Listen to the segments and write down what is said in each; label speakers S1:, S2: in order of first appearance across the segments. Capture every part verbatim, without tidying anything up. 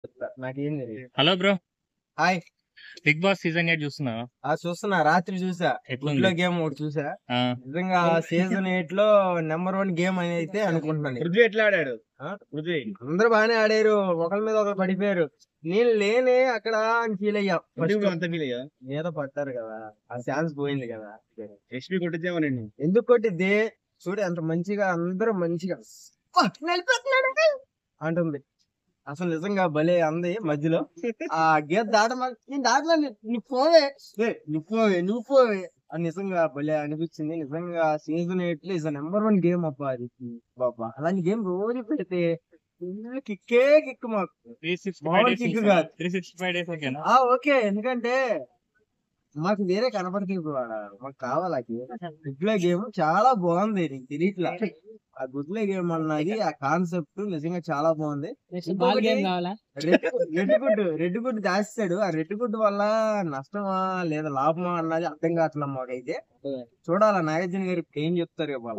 S1: నాకేం తెలియదు.
S2: Hello bro.
S1: Hi.
S2: Bigg Boss season eight చూస్తున్నావా?
S1: ఆ చూస్తున్నా, రాత్రి చూసా.
S2: ఎట్లుంది?
S1: గుడ్లో గేమ్ ఒకటి చూసా.
S2: ఆ,
S1: నిజంగా సీజన్ ఎయిట్ లో నెంబర్ వన్ గేమ్ అని అయితే అనుకుంటున్నాను.
S3: పృథ్వీ ఎట్లా ఆడాడు?
S1: ఆ?
S3: పృథ్వీ
S1: అందరూ బాగానే ఆడారు, ఒకరి మీద ఒకరు పడిపోయారు. నేను లేనే అక్కడ అని ఫీల్ అయ్యా.
S3: పృథ్వీ అంత ఫీల్ అయ్యా?
S1: మీద పడ్డారు కదా, ఆ ఛాన్స్ పోయింది కదా.
S3: ఎస్పీ కొట్టిద్దామనండి.
S1: ఎందుకు కొట్టిద్ది? చూడు ఎంత మంచిగా, అందరూ మంచిగా "అబ్బా, నలిపేస్తున్నాడు" అంటుంది. అసలు నిజంగా భలే అంది మధ్యలో. ఆ గీత దాట నేను దాటలే, నువ్వు పోవే, ఏయ్, నువ్వు పోవే నువ్వు పోవే అని నిజంగా భలే అనిపించింది. నిజంగా సీజన్ ఎయిట్ లో ఇస్ నెంబర్ వన్ గేమ్ అబ్బా అది. బాబా అలాంటి గేమ్ రోజు పెడితే కిక్కే కిక్ మాకు.
S2: త్రీ సిక్స్టీ
S1: మామూలు
S2: ఫైవ్
S1: kick
S2: డేస్
S1: కాదు.
S2: త్రీ సిక్స్టీ ఫైవ్ డేస్ ఓకేనా?
S1: ఆ ఓకే, ఎందుకంటే మాకు వేరే కనపడతాయి ఇప్పుడు ఆడ. మాకు కావాలి ఆ గేమ్. గుడ్లే గేమ్ చాలా బాగుంది, నీకు తెలియట్లా. ఆ గుడ్లే గేమ్ అన్నది, ఆ కాన్సెప్ట్ నిజంగా చాలా బాగుంది. ఇంకొకటి, రెడ్ రెడ్ గుడ్డు రెడ్ గుడ్డు దాస్తాడు. ఆ రెడ్ గుడ్డు వల్ల నష్టమా లేదా లాభమా అన్నది అర్థం కావట్లే మాకైతే. చూడాలా నాగార్జున గారు ఇప్పుడు ఏం చెప్తారు ఇవాళ.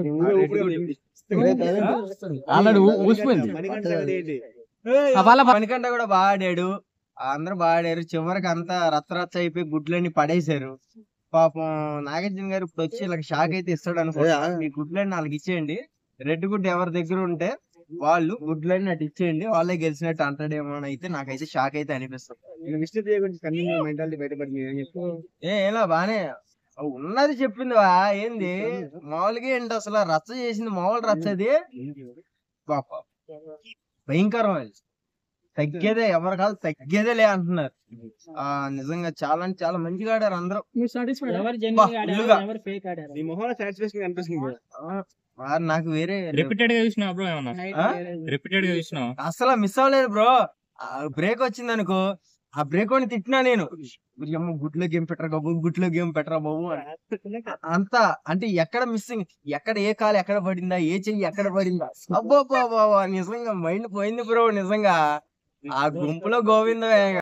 S4: ఆల్రెడీ ఊసిపోయింది.
S3: మణికంఠ ఏంటి?
S1: పనికంట కూడా బాగా ఆడాడు, అందరూ బాగా ఆడారు. చివరికి అంతా రచ్చ రచ్చ అయిపోయి గుడ్లన్నీ పడేశారు. పాపం నాగార్జున గారు ఇప్పుడు వచ్చి ఇలా షాక్ అయితే ఇస్తాడు అనుకో. మీ గుడ్లన్నీ వాళ్ళకి ఇచ్చేయండి, రెడ్ గుడ్ ఎవరి దగ్గర ఉంటే వాళ్ళు గుడ్లన్నీ అటు ఇచ్చేయండి, వాళ్ళే గెలిచినట్టు అంటాడేమో అని అయితే నాకైతే షాక్ అయితే అనిపిస్తుంది.
S3: నేను విష్ణు ప్రియ గురించి కన్నింగ్ మెంటాలిటీ బయటపడింది. ఏం చెప్పు?
S1: ఏ ఎలా బానే ఉన్నది చెప్పింది వా, ఏంది మామూలుగా ఏంటి అసలు రచ్చ చేసింది, మామూలు రచ్చ అది. పాప భయంకరం అది. తగ్గేదే, ఎవరి కాదు తగ్గేదే లే అంటున్నారు. ఆ నిజంగా చాలా అంటే చాలా మంచిగా ఆడారు అందరూ.
S3: నీ మొహంలో సాటిస్ఫాక్షన్ కనిపిస్తుంది.
S1: ఆ, నాకు వేరే
S2: రిపీటెడ్ గా చూసినావా బ్రో? ఏమన్నా
S1: ఆ?
S2: రిపీటెడ్ గా చూసినావా?
S1: అసలు మిస్ అవ్వలేదు బ్రో. బ్రేక్ వచ్చింది అనుకో, ఆ బ్రేక్ అని తిట్టినా నేను, "అమ్మ, గుడ్లో గేమ్ పెట్టరా బాబు, గుడ్లో గేమ్ పెట్టరా బాబు" అని. అంతా అంటే ఎక్కడ మిస్సింగ్, ఎక్కడ ఏ కాలు ఎక్కడ పడిందా, ఏ చెయ్యి ఎక్కడ పడిందా, అబ్బో నిజంగా మైండ్ పోయింది బ్రో. నిజంగా ఆ గుంపులో గోవింద